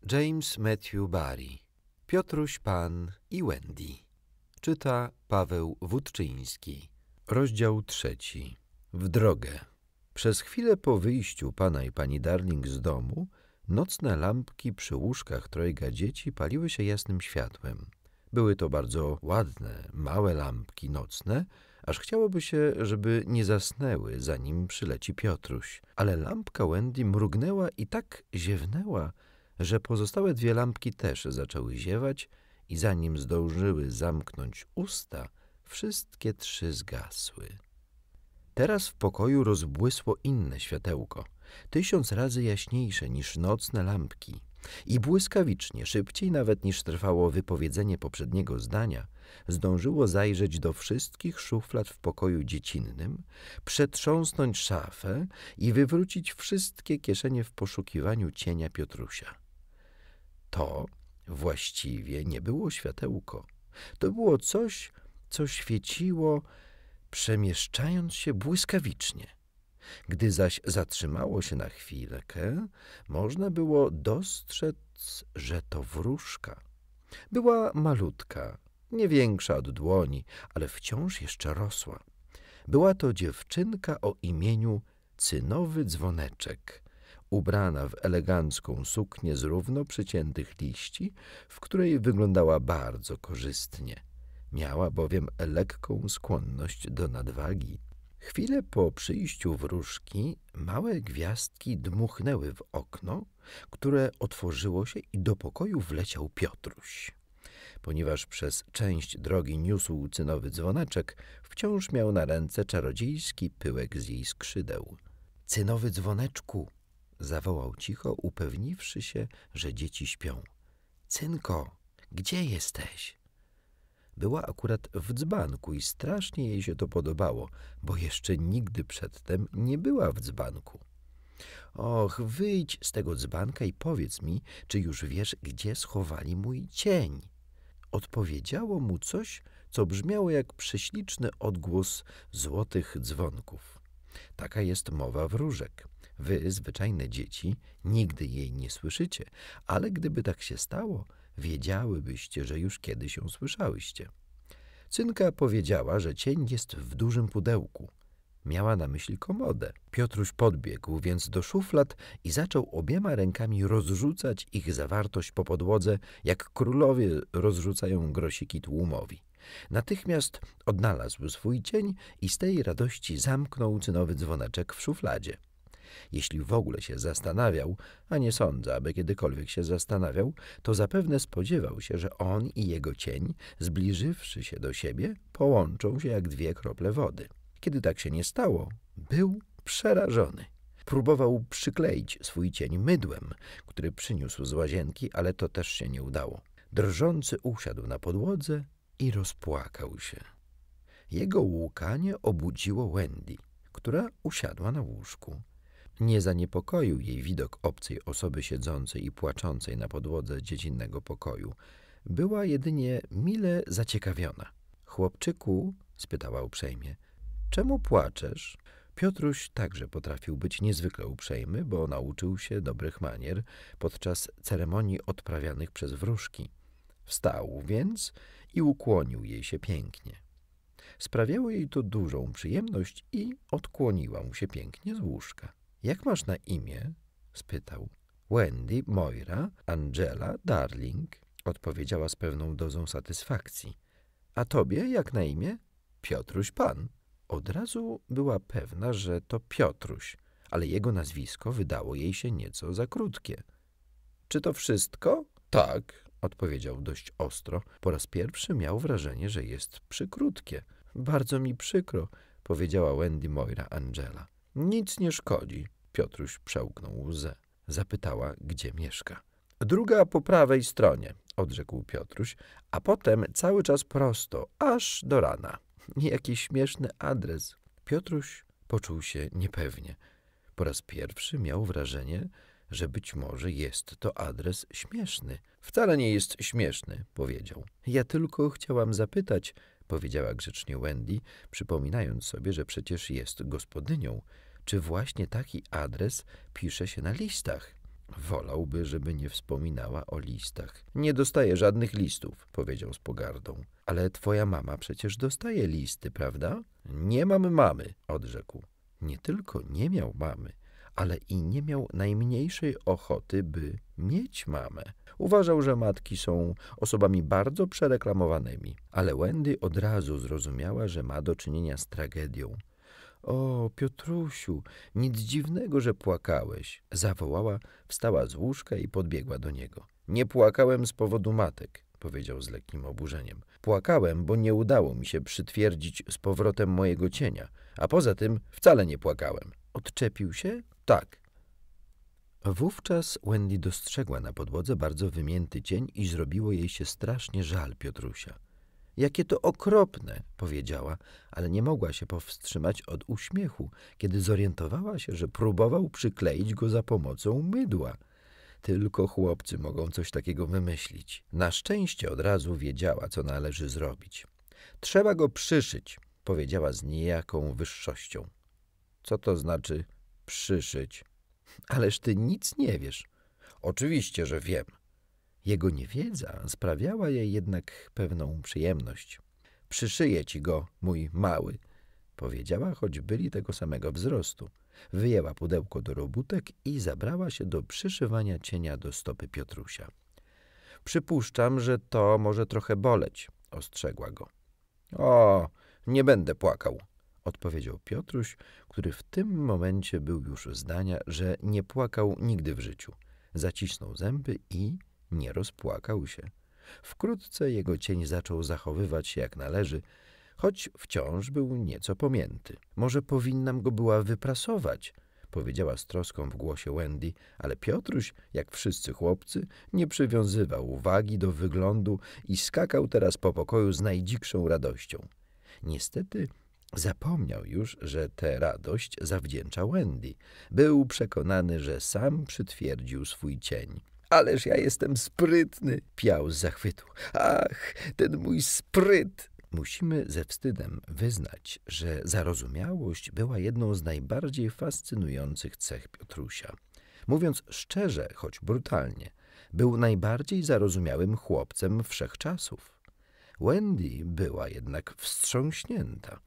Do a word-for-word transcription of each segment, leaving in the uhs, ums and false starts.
James Matthew Barrie. Piotruś Pan i Wendy. Czyta Paweł Wódczyński. Rozdział trzeci. W drogę. Przez chwilę po wyjściu pana i pani Darling z domu nocne lampki przy łóżkach trojga dzieci paliły się jasnym światłem. Były to bardzo ładne, małe lampki nocne, aż chciałoby się, żeby nie zasnęły, zanim przyleci Piotruś. Ale lampka Wendy mrugnęła i tak ziewnęła, że pozostałe dwie lampki też zaczęły ziewać i zanim zdążyły zamknąć usta, wszystkie trzy zgasły. Teraz w pokoju rozbłysło inne światełko, tysiąc razy jaśniejsze niż nocne lampki i błyskawicznie, szybciej nawet niż trwało wypowiedzenie poprzedniego zdania, zdążyło zajrzeć do wszystkich szuflad w pokoju dziecinnym, przetrząsnąć szafę i wywrócić wszystkie kieszenie w poszukiwaniu cienia Piotrusia. To właściwie nie było światełko. To było coś, co świeciło, przemieszczając się błyskawicznie. Gdy zaś zatrzymało się na chwilkę, można było dostrzec, że to wróżka. Była malutka, nie większa od dłoni, ale wciąż jeszcze rosła. Była to dziewczynka o imieniu Cynowy Dzwoneczek, ubrana w elegancką suknię z równo przyciętych liści, w której wyglądała bardzo korzystnie. Miała bowiem lekką skłonność do nadwagi. Chwilę po przyjściu wróżki małe gwiazdki dmuchnęły w okno, które otworzyło się i do pokoju wleciał Piotruś. Ponieważ przez część drogi niósł cynowy dzwoneczek, wciąż miał na ręce czarodziejski pyłek z jej skrzydeł. — Cynowy dzwoneczku! — zawołał cicho, upewniwszy się, że dzieci śpią. — Cynko, gdzie jesteś? Była akurat w dzbanku i strasznie jej się to podobało, bo jeszcze nigdy przedtem nie była w dzbanku. — Och, wyjdź z tego dzbanka i powiedz mi, czy już wiesz, gdzie schowali mój cień. Odpowiedziało mu coś, co brzmiało jak prześliczny odgłos złotych dzwonków. Taka jest mowa wróżek. Wy, zwyczajne dzieci, nigdy jej nie słyszycie, ale gdyby tak się stało, wiedziałybyście, że już kiedyś ją słyszałyście. Cynka powiedziała, że cień jest w dużym pudełku. Miała na myśli komodę. Piotruś podbiegł więc do szuflad i zaczął obiema rękami rozrzucać ich zawartość po podłodze, jak królowie rozrzucają grosiki tłumowi. Natychmiast odnalazł swój cień i z tej radości zamknął cynowy dzwoneczek w szufladzie. Jeśli w ogóle się zastanawiał, a nie sądzę, aby kiedykolwiek się zastanawiał, to zapewne spodziewał się, że on i jego cień, zbliżywszy się do siebie, połączą się jak dwie krople wody. Kiedy tak się nie stało, był przerażony. Próbował przykleić swój cień mydłem, który przyniósł z łazienki, ale to też się nie udało. Drżący usiadł na podłodze i rozpłakał się. Jego łkanie obudziło Wendy, która usiadła na łóżku. Nie zaniepokoił jej widok obcej osoby siedzącej i płaczącej na podłodze dziecinnego pokoju. Była jedynie mile zaciekawiona. — Chłopczyku — spytała uprzejmie — czemu płaczesz? Piotruś także potrafił być niezwykle uprzejmy, bo nauczył się dobrych manier podczas ceremonii odprawianych przez wróżki. Wstał więc i ukłonił jej się pięknie. Sprawiało jej to dużą przyjemność i odkłoniła mu się pięknie z łóżka. — Jak masz na imię? — spytał. — Wendy, Moira, Angela, Darling — odpowiedziała z pewną dozą satysfakcji. — A tobie jak na imię? — Piotruś Pan. Od razu była pewna, że to Piotruś, ale jego nazwisko wydało jej się nieco za krótkie. — Czy to wszystko? — Tak — odpowiedział dość ostro. Po raz pierwszy miał wrażenie, że jest przykrótkie. — Bardzo mi przykro — powiedziała Wendy Moira Angela. — Nic nie szkodzi. Piotruś przełknął łzę. Zapytała, gdzie mieszka. — Druga po prawej stronie — odrzekł Piotruś, — a potem cały czas prosto, aż do rana. Jaki śmieszny adres. Piotruś poczuł się niepewnie. Po raz pierwszy miał wrażenie, że być może jest to adres śmieszny. — Wcale nie jest śmieszny — powiedział. — Ja tylko chciałam zapytać — powiedziała grzecznie Wendy, przypominając sobie, że przecież jest gospodynią — czy właśnie taki adres pisze się na listach. Wolałby, żeby nie wspominała o listach. Nie dostaje żadnych listów, powiedział z pogardą. Ale twoja mama przecież dostaje listy, prawda? Nie mam mamy, odrzekł. Nie tylko nie miał mamy, ale i nie miał najmniejszej ochoty, by mieć mamę. Uważał, że matki są osobami bardzo przereklamowanymi, ale Wendy od razu zrozumiała, że ma do czynienia z tragedią. O, Piotrusiu, nic dziwnego, że płakałeś, zawołała, wstała z łóżka i podbiegła do niego. Nie płakałem z powodu matek, powiedział z lekkim oburzeniem. Płakałem, bo nie udało mi się przytwierdzić z powrotem mojego cienia, a poza tym wcale nie płakałem. Odczepił się? Tak. Wówczas Wendy dostrzegła na podłodze bardzo wymięty cień i zrobiło jej się strasznie żal Piotrusia. Jakie to okropne, powiedziała, ale nie mogła się powstrzymać od uśmiechu, kiedy zorientowała się, że próbował przykleić go za pomocą mydła. Tylko chłopcy mogą coś takiego wymyślić. Na szczęście od razu wiedziała, co należy zrobić. Trzeba go przyszyć, powiedziała z niejaką wyższością. Co to znaczy przyszyć? Ależ ty nic nie wiesz. Oczywiście, że wiem. Jego niewiedza sprawiała jej jednak pewną przyjemność. Przyszyję ci go, mój mały, powiedziała, choć byli tego samego wzrostu. Wyjęła pudełko do robótek i zabrała się do przyszywania cienia do stopy Piotrusia. Przypuszczam, że to może trochę boleć, ostrzegła go. O, nie będę płakał, odpowiedział Piotruś, który w tym momencie był już zdania, że nie płakał nigdy w życiu. Zacisnął zęby i nie rozpłakał się. Wkrótce jego cień zaczął zachowywać się jak należy, choć wciąż był nieco pomięty. Może powinnam go była wyprasować, powiedziała z troską w głosie Wendy, ale Piotruś, jak wszyscy chłopcy, nie przywiązywał uwagi do wyglądu i skakał teraz po pokoju z najdzikszą radością. Niestety zapomniał już, że tę radość zawdzięcza Wendy. Był przekonany, że sam przytwierdził swój cień. Ależ ja jestem sprytny, piał z zachwytu. Ach, ten mój spryt! Musimy ze wstydem wyznać, że zarozumiałość była jedną z najbardziej fascynujących cech Piotrusia. Mówiąc szczerze, choć brutalnie, był najbardziej zarozumiałym chłopcem wszechczasów. Wendy była jednak wstrząśnięta.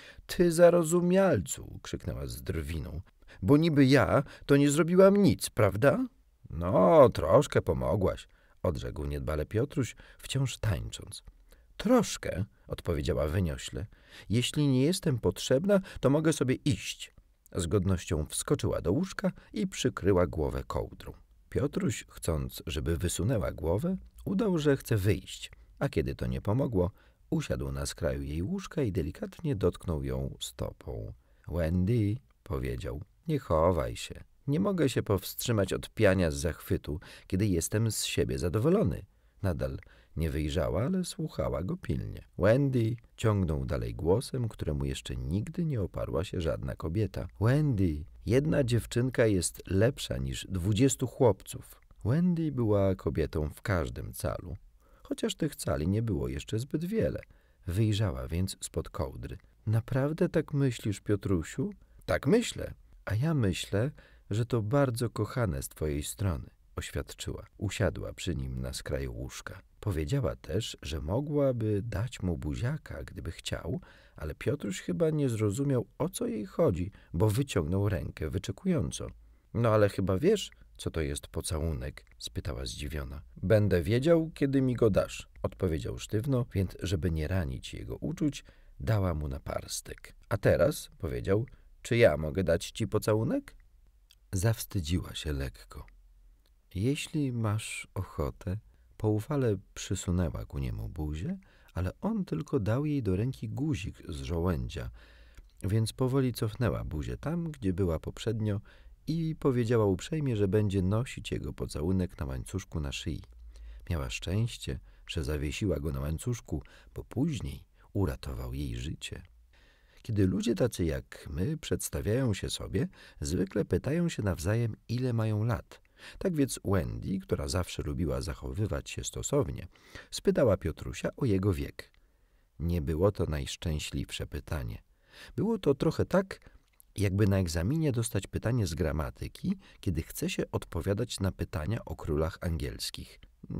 Ty zarozumialcu, krzyknęła z drwiną, bo niby ja to nie zrobiłam nic, prawda? No, troszkę pomogłaś, odrzekł niedbale Piotruś, wciąż tańcząc. Troszkę, odpowiedziała wyniośle. Jeśli nie jestem potrzebna, to mogę sobie iść. Z godnością wskoczyła do łóżka i przykryła głowę kołdrą. Piotruś, chcąc, żeby wysunęła głowę, udał, że chce wyjść, a kiedy to nie pomogło, usiadł na skraju jej łóżka i delikatnie dotknął ją stopą. Wendy, powiedział, nie chowaj się. Nie mogę się powstrzymać od piania z zachwytu, kiedy jestem z siebie zadowolony. Nadal nie wyjrzała, ale słuchała go pilnie. Wendy, ciągnął dalej głosem, któremu jeszcze nigdy nie oparła się żadna kobieta. Wendy, jedna dziewczynka jest lepsza niż dwudziestu chłopców. Wendy była kobietą w każdym calu, chociaż tych cali nie było jeszcze zbyt wiele. Wyjrzała więc spod kołdry. Naprawdę tak myślisz, Piotrusiu? Tak myślę. A ja myślę, że to bardzo kochane z twojej strony, oświadczyła. Usiadła przy nim na skraju łóżka. Powiedziała też, że mogłaby dać mu buziaka, gdyby chciał, ale Piotruś chyba nie zrozumiał, o co jej chodzi, bo wyciągnął rękę wyczekująco. No ale chyba wiesz, co to jest pocałunek? Spytała zdziwiona. Będę wiedział, kiedy mi go dasz, odpowiedział sztywno, więc żeby nie ranić jego uczuć, dała mu naparstek. A teraz, powiedział, czy ja mogę dać ci pocałunek? Zawstydziła się lekko. Jeśli masz ochotę, poufale przysunęła ku niemu buzię, ale on tylko dał jej do ręki guzik z żołędzia, więc powoli cofnęła buzię tam, gdzie była poprzednio i powiedziała uprzejmie, że będzie nosić jego pocałunek na łańcuszku na szyi. Miała szczęście, że zawiesiła go na łańcuszku, bo później uratował jej życie. Kiedy ludzie tacy jak my przedstawiają się sobie, zwykle pytają się nawzajem, ile mają lat. Tak więc Wendy, która zawsze lubiła zachowywać się stosownie, spytała Piotrusia o jego wiek. Nie było to najszczęśliwsze pytanie. Było to trochę tak, Jakby na egzaminie dostać pytanie z gramatyki, kiedy chce się odpowiadać na pytania o królach angielskich.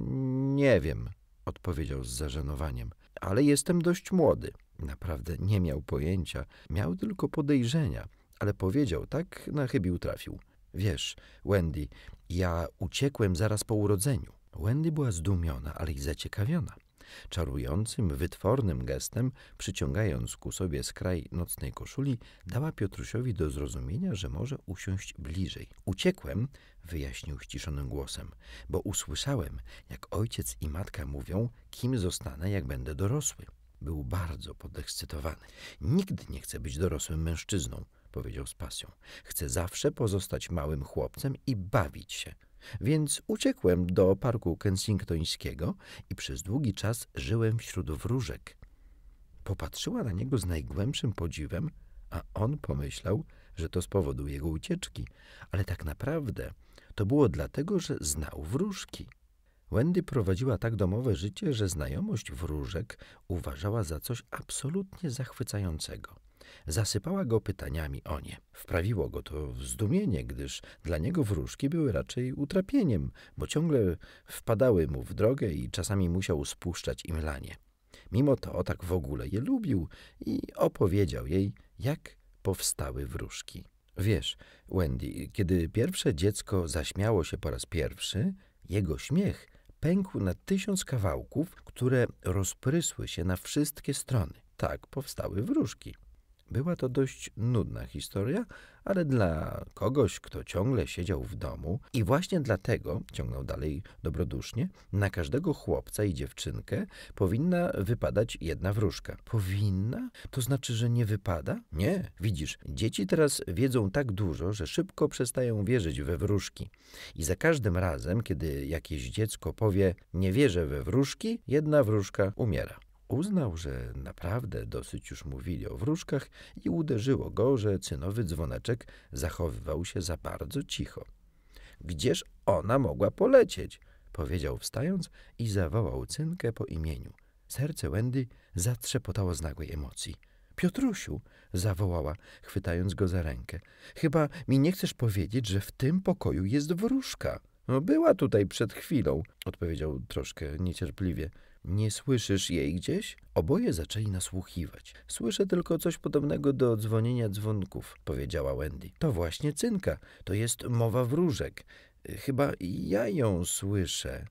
Nie wiem, odpowiedział z zażenowaniem, ale jestem dość młody. Naprawdę nie miał pojęcia, miał tylko podejrzenia, ale powiedział tak, na chybił trafił. Wiesz, Wendy, ja uciekłem zaraz po urodzeniu. Wendy była zdumiona, ale i zaciekawiona. Czarującym, wytwornym gestem, przyciągając ku sobie skraj nocnej koszuli, dała Piotrusiowi do zrozumienia, że może usiąść bliżej. Uciekłem, wyjaśnił ściszonym głosem, bo usłyszałem, jak ojciec i matka mówią, kim zostanę, jak będę dorosły. Był bardzo podekscytowany. Nigdy nie chce być dorosłym mężczyzną, powiedział z pasją. Chcę zawsze pozostać małym chłopcem i bawić się. Więc uciekłem do parku kensingtońskiego i przez długi czas żyłem wśród wróżek. Popatrzyła na niego z najgłębszym podziwem, a on pomyślał, że to z powodu jego ucieczki, ale tak naprawdę to było dlatego, że znał wróżki. Wendy prowadziła tak domowe życie, że znajomość wróżek uważała za coś absolutnie zachwycającego. Zasypała go pytaniami o nie. Wprawiło go to w zdumienie, gdyż dla niego wróżki były raczej utrapieniem, bo ciągle wpadały mu w drogę i czasami musiał spuszczać im lanie. Mimo to tak w ogóle je lubił i opowiedział jej, jak powstały wróżki. Wiesz, Wendy, kiedy pierwsze dziecko zaśmiało się po raz pierwszy, jego śmiech pękł na tysiąc kawałków, które rozprysły się na wszystkie strony. Tak powstały wróżki. Była to dość nudna historia, ale dla kogoś, kto ciągle siedział w domu i właśnie dlatego, ciągnął dalej dobrodusznie, na każdego chłopca i dziewczynkę powinna wypadać jedna wróżka. Powinna? To znaczy, że nie wypada? Nie. Widzisz, dzieci teraz wiedzą tak dużo, że szybko przestają wierzyć we wróżki. I za każdym razem, kiedy jakieś dziecko powie nie wierzę we wróżki, jedna wróżka umiera. Uznał, że naprawdę dosyć już mówili o wróżkach i uderzyło go, że cynowy dzwoneczek zachowywał się za bardzo cicho. Gdzież ona mogła polecieć? Powiedział wstając i zawołał cynkę po imieniu. Serce Wendy zatrzepotało z nagłej emocji. Piotrusiu, zawołała, chwytając go za rękę. Chyba mi nie chcesz powiedzieć, że w tym pokoju jest wróżka. No, była tutaj przed chwilą, odpowiedział troszkę niecierpliwie. Nie słyszysz jej gdzieś? Oboje zaczęli nasłuchiwać. Słyszę tylko coś podobnego do dzwonienia dzwonków, powiedziała Wendy. To właśnie cynka, to jest mowa wróżek. Chyba ja ją słyszę.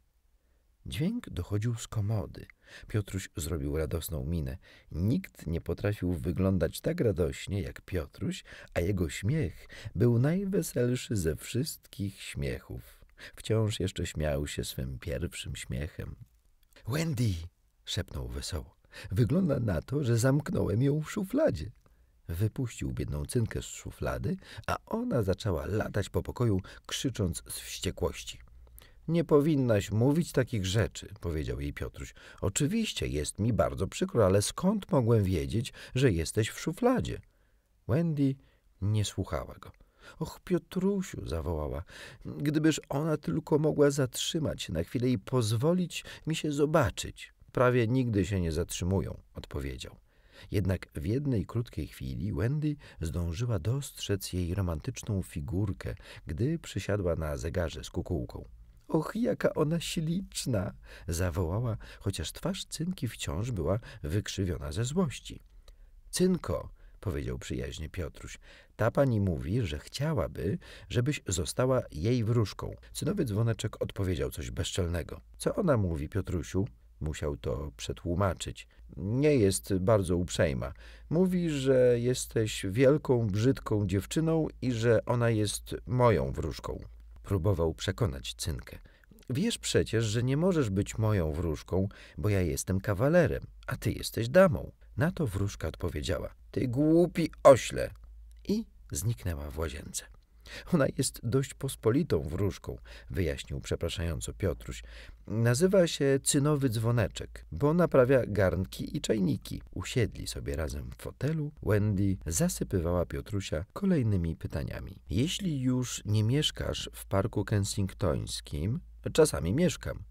Dźwięk dochodził z komody. Piotruś zrobił radosną minę. Nikt nie potrafił wyglądać tak radośnie jak Piotruś, a jego śmiech był najweselszy ze wszystkich śmiechów. Wciąż jeszcze śmiał się swym pierwszym śmiechem. Wendy, szepnął wesoło, wygląda na to, że zamknąłem ją w szufladzie. Wypuścił biedną cynkę z szuflady, a ona zaczęła latać po pokoju, krzycząc z wściekłości. Nie powinnaś mówić takich rzeczy, powiedział jej Piotruś. Oczywiście, jest mi bardzo przykro, ale skąd mogłem wiedzieć, że jesteś w szufladzie? Wendy nie słuchała go. Och, Piotrusiu, zawołała, gdybyż ona tylko mogła zatrzymać się na chwilę i pozwolić mi się zobaczyć. Prawie nigdy się nie zatrzymują, odpowiedział. Jednak w jednej krótkiej chwili Wendy zdążyła dostrzec jej romantyczną figurkę, gdy przysiadła na zegarze z kukułką. Och, jaka ona śliczna, zawołała, chociaż twarz Cynki wciąż była wykrzywiona ze złości. Cynko, powiedział przyjaźnie Piotruś, ta pani mówi, że chciałaby, żebyś została jej wróżką. Cynowy dzwoneczek odpowiedział coś bezczelnego. Co ona mówi, Piotrusiu? Musiał to przetłumaczyć. Nie jest bardzo uprzejma. Mówi, że jesteś wielką, brzydką dziewczyną i że ona jest moją wróżką. Próbował przekonać Cynkę. Wiesz przecież, że nie możesz być moją wróżką, bo ja jestem kawalerem, a ty jesteś damą. Na to wróżka odpowiedziała. Ty głupi ośle! I zniknęła w łazience. Ona jest dość pospolitą wróżką, wyjaśnił przepraszająco Piotruś. Nazywa się Cynowy Dzwoneczek, bo naprawia garnki i czajniki. Usiedli sobie razem w fotelu. Wendy zasypywała Piotrusia kolejnymi pytaniami. Jeśli już nie mieszkasz w parku kensingtońskim, czasami mieszkam.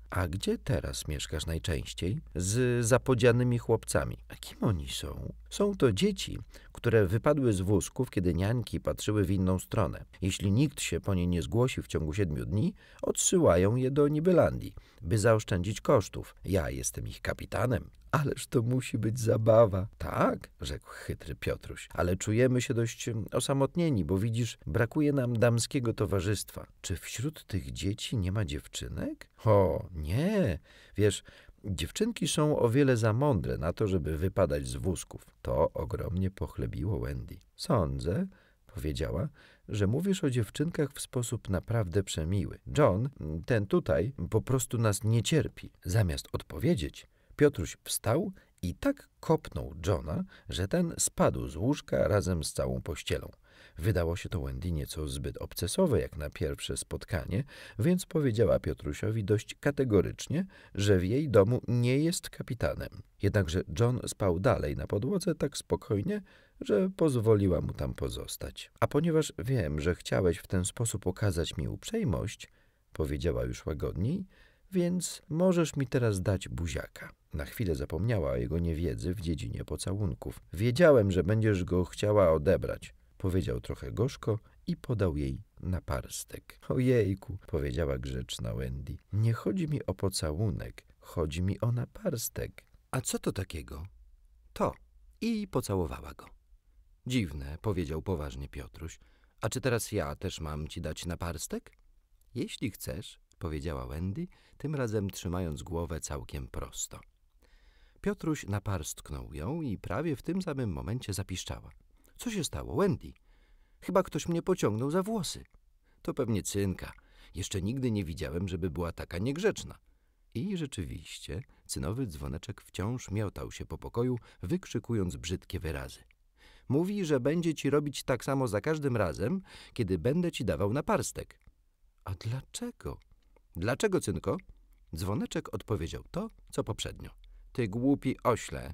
A gdzie teraz mieszkasz najczęściej? Z zapodzianymi chłopcami. A kim oni są? Są to dzieci, które wypadły z wózków, kiedy niańki patrzyły w inną stronę. Jeśli nikt się po nie nie zgłosi w ciągu siedmiu dni, odsyłają je do Nibelandii, by zaoszczędzić kosztów. Ja jestem ich kapitanem. Ależ to musi być zabawa. Tak, rzekł chytry Piotruś, ale czujemy się dość osamotnieni, bo widzisz, brakuje nam damskiego towarzystwa. Czy wśród tych dzieci nie ma dziewczynek? O, nie. Wiesz, dziewczynki są o wiele za mądre na to, żeby wypadać z wózków. To ogromnie pochlebiło Wendy. Sądzę, powiedziała, że mówisz o dziewczynkach w sposób naprawdę przemiły. John, ten tutaj, po prostu nas nie cierpi. Zamiast odpowiedzieć, Piotruś wstał i tak kopnął Johna, że ten spadł z łóżka razem z całą pościelą. Wydało się to Wendy nieco zbyt obcesowe jak na pierwsze spotkanie, więc powiedziała Piotrusiowi dość kategorycznie, że w jej domu nie jest kapitanem. Jednakże John spał dalej na podłodze tak spokojnie, że pozwoliła mu tam pozostać. A ponieważ wiem, że chciałeś w ten sposób okazać mi uprzejmość, powiedziała już łagodniej, więc możesz mi teraz dać buziaka. Na chwilę zapomniała o jego niewiedzy w dziedzinie pocałunków. Wiedziałem, że będziesz go chciała odebrać, powiedział trochę gorzko i podał jej naparstek. Ojejku, powiedziała grzeczna Wendy. Nie chodzi mi o pocałunek, chodzi mi o naparstek. A co to takiego? To. I pocałowała go. Dziwne, powiedział poważnie Piotruś. A czy teraz ja też mam ci dać naparstek? Jeśli chcesz, powiedziała Wendy, tym razem trzymając głowę całkiem prosto. Piotruś naparstknął ją i prawie w tym samym momencie zapiszczała. Co się stało, Wendy? Chyba ktoś mnie pociągnął za włosy. To pewnie Cynka. Jeszcze nigdy nie widziałem, żeby była taka niegrzeczna. I rzeczywiście cynowy dzwoneczek wciąż miotał się po pokoju, wykrzykując brzydkie wyrazy. Mówi, że będzie ci robić tak samo za każdym razem, kiedy będę ci dawał naparstek. A dlaczego? Dlaczego, Cynko? Dzwoneczek odpowiedział to, co poprzednio. Ty głupi ośle.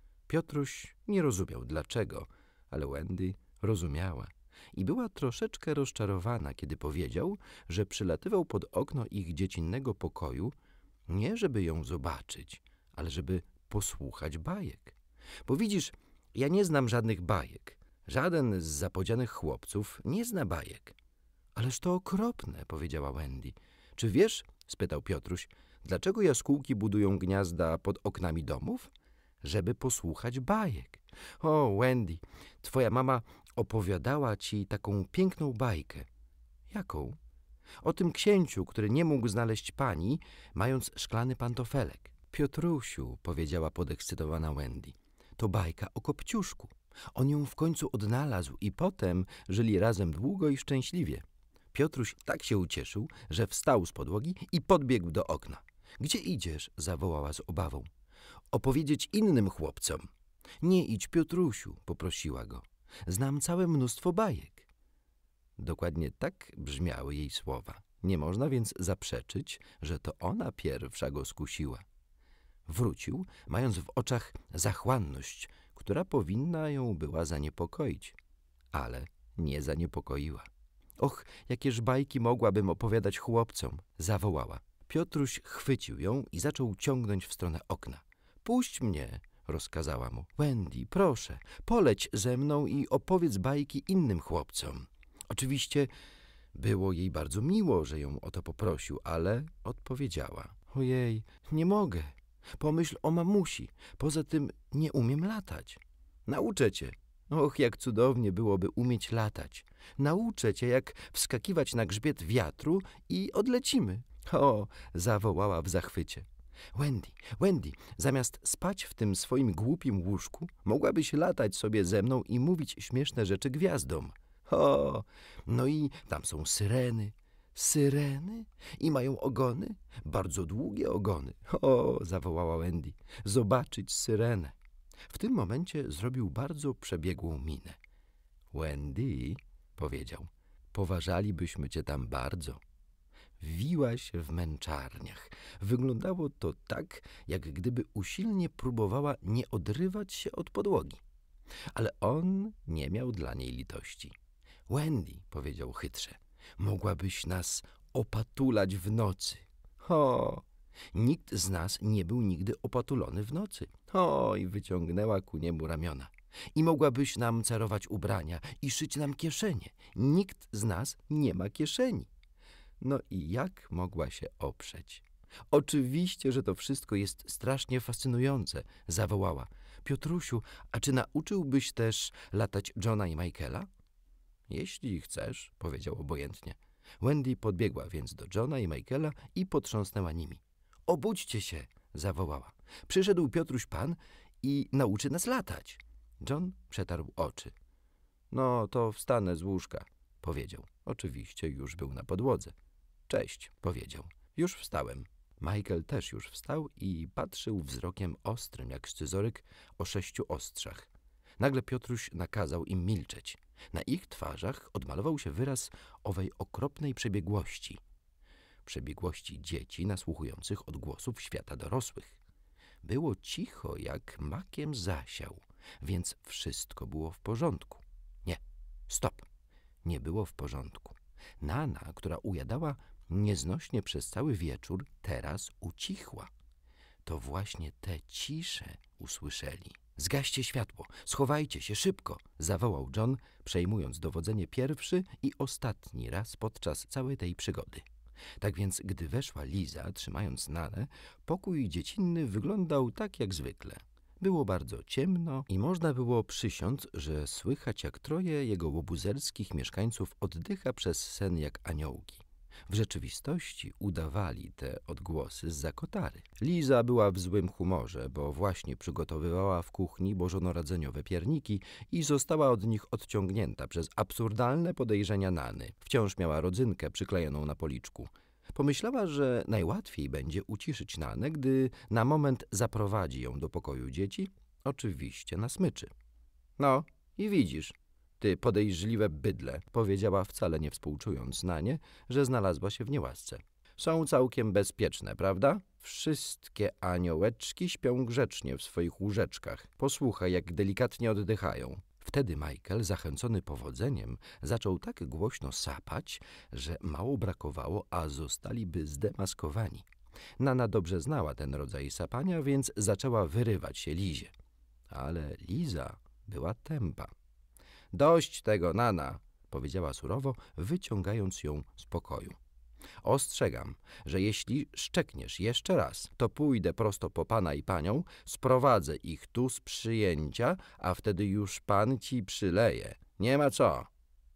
Piotruś nie rozumiał dlaczego, ale Wendy rozumiała i była troszeczkę rozczarowana, kiedy powiedział, że przylatywał pod okno ich dziecinnego pokoju nie żeby ją zobaczyć, ale żeby posłuchać bajek. Bo widzisz, ja nie znam żadnych bajek. Żaden z zapodzianych chłopców nie zna bajek. Ależ to okropne, powiedziała Wendy. Czy wiesz, spytał Piotruś, dlaczego jaskółki budują gniazda pod oknami domów? Żeby posłuchać bajek. O, Wendy, twoja mama opowiadała ci taką piękną bajkę. Jaką? O tym księciu, który nie mógł znaleźć pani, mając szklany pantofelek. Piotrusiu, powiedziała podekscytowana Wendy, to bajka o Kopciuszku. On ją w końcu odnalazł i potem żyli razem długo i szczęśliwie. Piotruś tak się ucieszył, że wstał z podłogi i podbiegł do okna. Gdzie idziesz? Zawołała z obawą. Opowiedzieć innym chłopcom. Nie idź, Piotrusiu, poprosiła go. Znam całe mnóstwo bajek. Dokładnie tak brzmiały jej słowa. Nie można więc zaprzeczyć, że to ona pierwsza go skusiła. Wrócił, mając w oczach zachłanność, która powinna ją była zaniepokoić, ale nie zaniepokoiła. Och, jakież bajki mogłabym opowiadać chłopcom, zawołała. Piotruś chwycił ją i zaczął ciągnąć w stronę okna. Puść mnie, rozkazała mu. Wendy, proszę, poleć ze mną i opowiedz bajki innym chłopcom. Oczywiście było jej bardzo miło, że ją o to poprosił, ale odpowiedziała. Ojej, nie mogę. Pomyśl o mamusi. Poza tym nie umiem latać. Nauczę cię. Och, jak cudownie byłoby umieć latać. Nauczę cię, jak wskakiwać na grzbiet wiatru i odlecimy. O, zawołała w zachwycie. Wendy, Wendy, zamiast spać w tym swoim głupim łóżku, mogłabyś latać sobie ze mną i mówić śmieszne rzeczy gwiazdom. O, no i tam są syreny. Syreny? I mają ogony? Bardzo długie ogony. O, zawołała Wendy, zobaczyć syrenę. W tym momencie zrobił bardzo przebiegłą minę. Wendy, powiedział, poważalibyśmy cię tam bardzo. Wiłaś w męczarniach. Wyglądało to tak, jak gdyby usilnie próbowała nie odrywać się od podłogi. Ale on nie miał dla niej litości. Wendy, powiedział chytrze, mogłabyś nas opatulać w nocy. O, Nikt z nas nie był nigdy opatulony w nocy. Oj, wyciągnęła ku niemu ramiona. I mogłabyś nam cerować ubrania i szyć nam kieszenie. Nikt z nas nie ma kieszeni. No i jak mogła się oprzeć? Oczywiście, że to wszystko jest strasznie fascynujące, zawołała. Piotrusiu, a czy nauczyłbyś też latać Johna i Michaela? Jeśli chcesz, powiedział obojętnie. Wendy podbiegła więc do Johna i Michaela i potrząsnęła nimi. Obudźcie się, zawołała. Przyszedł Piotruś Pan i nauczy nas latać. John przetarł oczy. No, to wstanę z łóżka, powiedział. Oczywiście już był na podłodze. Cześć, powiedział. Już wstałem. Michael też już wstał i patrzył wzrokiem ostrym jak scyzoryk o sześciu ostrzach. Nagle Piotruś nakazał im milczeć. Na ich twarzach odmalował się wyraz owej okropnej przebiegłości. Przebiegłości dzieci nasłuchujących odgłosów świata dorosłych. Było cicho jak makiem zasiał, więc wszystko było w porządku. Nie, stop, nie było w porządku. Nana, która ujadała nieznośnie przez cały wieczór, teraz ucichła. To właśnie tę ciszę usłyszeli. Zgaście światło, schowajcie się szybko, zawołał John, przejmując dowodzenie pierwszy i ostatni raz podczas całej tej przygody. Tak więc, gdy weszła Liza, trzymając Nanę, pokój dziecinny wyglądał tak jak zwykle. Było bardzo ciemno i można było przysiąc, że słychać jak troje jego łobuzerskich mieszkańców oddycha przez sen jak aniołki. W rzeczywistości udawali te odgłosy zza kotary. Liza była w złym humorze, bo właśnie przygotowywała w kuchni bożonarodzeniowe pierniki i została od nich odciągnięta przez absurdalne podejrzenia Nany. Wciąż miała rodzynkę przyklejoną na policzku. Pomyślała, że najłatwiej będzie uciszyć Nanę, gdy na moment zaprowadzi ją do pokoju dzieci, oczywiście na smyczy. No i widzisz, ty podejrzliwe bydle, powiedziała wcale nie współczując Nanie, że znalazła się w niełasce. Są całkiem bezpieczne, prawda? Wszystkie aniołeczki śpią grzecznie w swoich łóżeczkach. Posłuchaj, jak delikatnie oddychają. Wtedy Michael, zachęcony powodzeniem, zaczął tak głośno sapać, że mało brakowało, a zostaliby zdemaskowani. Nana dobrze znała ten rodzaj sapania, więc zaczęła wyrywać się Lizie. Ale Liza była tępa. Dość tego, Nana, powiedziała surowo, wyciągając ją z pokoju. Ostrzegam, że jeśli szczekniesz jeszcze raz, to pójdę prosto po pana i panią, sprowadzę ich tu z przyjęcia, a wtedy już pan ci przyleje. Nie ma co.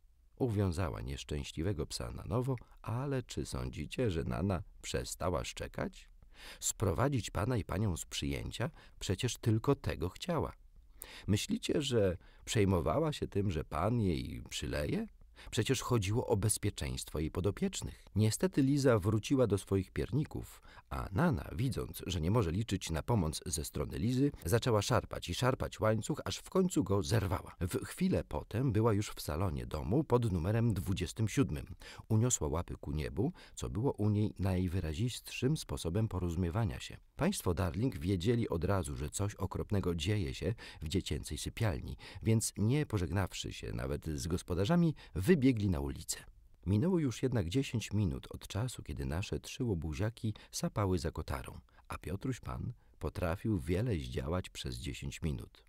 Uwiązała nieszczęśliwego psa na nowo, ale czy sądzicie, że Nana przestała szczekać? Sprowadzić pana i panią z przyjęcia? Przecież tylko tego chciała. Myślicie, że przejmowała się tym, że pan jej przyleje? Przecież chodziło o bezpieczeństwo jej podopiecznych. Niestety Liza wróciła do swoich pierników, a Nana, widząc, że nie może liczyć na pomoc ze strony Lizy, zaczęła szarpać i szarpać łańcuch, aż w końcu go zerwała. W chwilę potem była już w salonie domu pod numerem dwudziestym siódmym. Uniosła łapy ku niebu, co było u niej najwyrazistszym sposobem porozumiewania się. Państwo Darling wiedzieli od razu, że coś okropnego dzieje się w dziecięcej sypialni, więc nie pożegnawszy się nawet z gospodarzami, wybiegli na ulicę. Minęło już jednak dziesięć minut od czasu, kiedy nasze trzy łobuziaki sapały za kotarą, a Piotruś Pan potrafił wiele zdziałać przez dziesięć minut.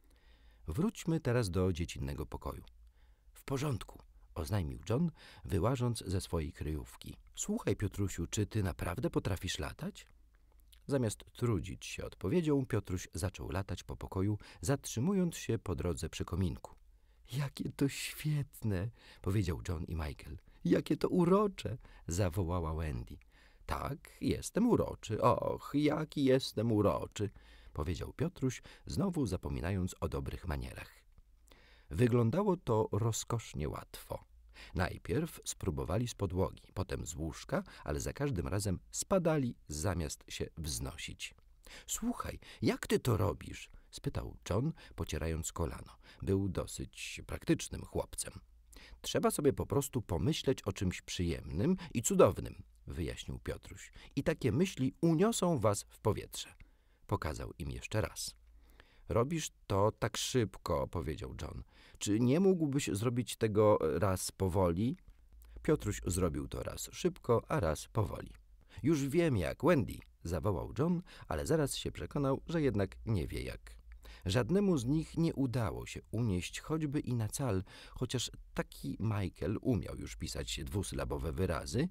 Wróćmy teraz do dziecinnego pokoju. W porządku, oznajmił John, wyłażąc ze swojej kryjówki. Słuchaj, Piotrusiu, czy ty naprawdę potrafisz latać? Zamiast trudzić się odpowiedzią, Piotruś zaczął latać po pokoju, zatrzymując się po drodze przy kominku. Jakie to świetne, powiedział John i Michael. Jakie to urocze, zawołała Wendy. Tak, jestem uroczy, och, jaki jestem uroczy, powiedział Piotruś, znowu zapominając o dobrych manierach. Wyglądało to rozkosznie łatwo. Najpierw spróbowali z podłogi, potem z łóżka, ale za każdym razem spadali zamiast się wznosić. Słuchaj, jak ty to robisz? Spytał John, pocierając kolano. Był dosyć praktycznym chłopcem. Trzeba sobie po prostu pomyśleć o czymś przyjemnym i cudownym, wyjaśnił Piotruś. I takie myśli uniosą was w powietrze. Pokazał im jeszcze raz. Robisz to tak szybko, powiedział John. Czy nie mógłbyś zrobić tego raz powoli? Piotruś zrobił to raz szybko, a raz powoli. Już wiem jak, Wendy, zawołał John, ale zaraz się przekonał, że jednak nie wie jak. Żadnemu z nich nie udało się unieść choćby i na cal, chociaż taki Michael umiał już pisać dwusylabowe wyrazy,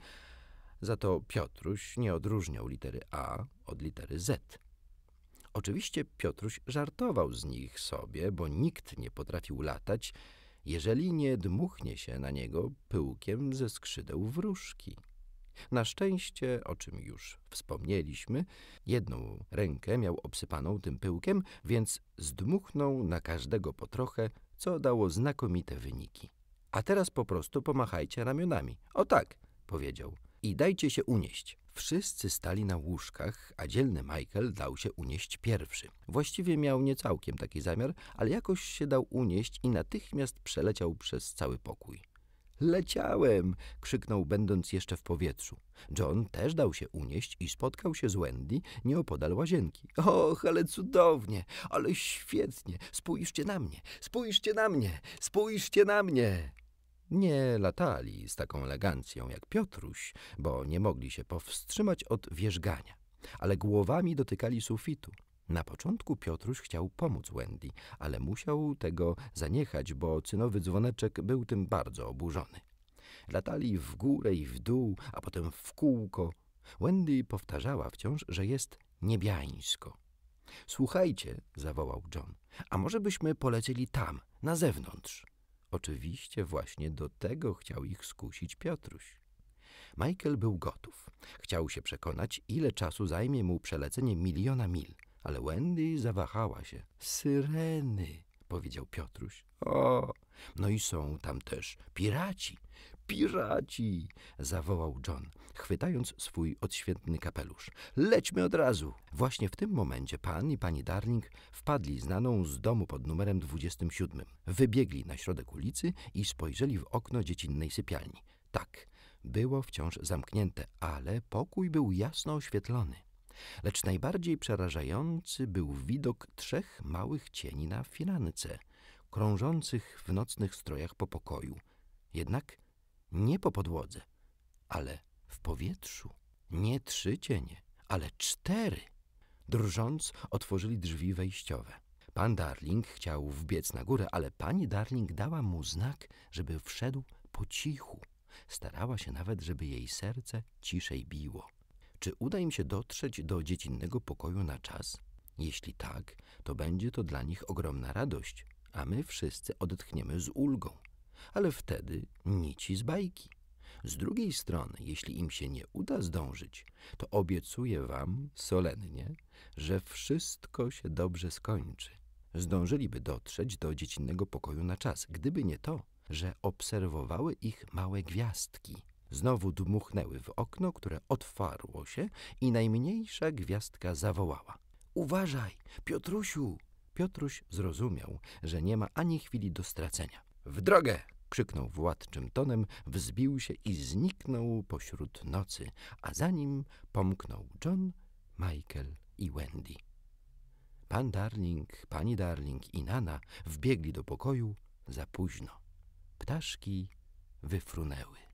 za to Piotruś nie odróżniał litery A od litery Z. Oczywiście Piotruś żartował z nich sobie, bo nikt nie potrafił latać, jeżeli nie dmuchnie się na niego pyłkiem ze skrzydeł wróżki. Na szczęście, o czym już wspomnieliśmy, jedną rękę miał obsypaną tym pyłkiem, więc zdmuchnął na każdego po trochę, co dało znakomite wyniki. A teraz po prostu pomachajcie ramionami. O tak, powiedział. I dajcie się unieść. Wszyscy stali na łóżkach, a dzielny Michael dał się unieść pierwszy. Właściwie miał nie całkiem taki zamiar, ale jakoś się dał unieść i natychmiast przeleciał przez cały pokój. Leciałem! Krzyknął, będąc jeszcze w powietrzu. John też dał się unieść i spotkał się z Wendy nieopodal łazienki. Och, ale cudownie, ale świetnie! Spójrzcie na mnie, spójrzcie na mnie, spójrzcie na mnie! Nie latali z taką elegancją jak Piotruś, bo nie mogli się powstrzymać od wierzgania, ale głowami dotykali sufitu. Na początku Piotruś chciał pomóc Wendy, ale musiał tego zaniechać, bo cynowy dzwoneczek był tym bardzo oburzony. Latali w górę i w dół, a potem w kółko. Wendy powtarzała wciąż, że jest niebiańsko. Słuchajcie, zawołał John, a może byśmy polecieli tam, na zewnątrz? Oczywiście właśnie do tego chciał ich skusić Piotruś. Michael był gotów. Chciał się przekonać, ile czasu zajmie mu przelecenie miliona mil. Ale Wendy zawahała się. Syreny, powiedział Piotruś. O, no i są tam też piraci. Piraci, zawołał John, chwytając swój odświętny kapelusz. Lećmy od razu. Właśnie w tym momencie pan i pani Darling wpadli znaną z domu pod numerem dwudziestym siódmym. Wybiegli na środek ulicy i spojrzeli w okno dziecinnej sypialni. Tak, było wciąż zamknięte, ale pokój był jasno oświetlony. Lecz najbardziej przerażający był widok trzech małych cieni na firance, krążących w nocnych strojach po pokoju. Jednak nie po podłodze, ale w powietrzu. Nie trzy cienie, ale cztery. Drżąc, otworzyli drzwi wejściowe. Pan Darling chciał wbiec na górę, ale pani Darling dała mu znak, żeby wszedł po cichu. Starała się nawet, żeby jej serce ciszej biło. Czy uda im się dotrzeć do dziecinnego pokoju na czas? Jeśli tak, to będzie to dla nich ogromna radość, a my wszyscy odetchniemy z ulgą. Ale wtedy nici z bajki. Z drugiej strony, jeśli im się nie uda zdążyć, to obiecuję wam solennie, że wszystko się dobrze skończy. Zdążyliby dotrzeć do dziecinnego pokoju na czas, gdyby nie to, że obserwowały ich małe gwiazdki. Znowu dmuchnęły w okno, które otwarło się i najmniejsza gwiazdka zawołała. Uważaj, Piotrusiu! Piotruś zrozumiał, że nie ma ani chwili do stracenia. W drogę! Krzyknął władczym tonem, wzbił się i zniknął pośród nocy, a za nim pomknął John, Michael i Wendy. Pan Darling, pani Darling i Nana wbiegli do pokoju za późno. Ptaszki wyfrunęły.